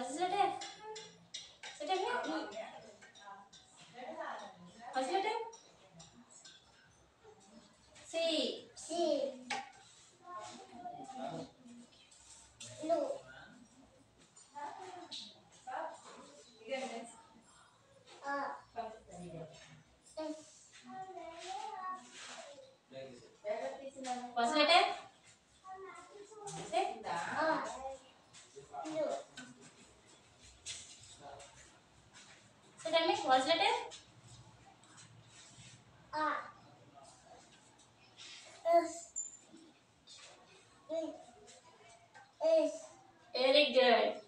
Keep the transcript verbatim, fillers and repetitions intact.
What is letter? So tell me. What's letter? C. C. Blue. Uh. S. What's letter? Say. Uh. Blue. So tell me. What's letter? Uh. S. S. Very good.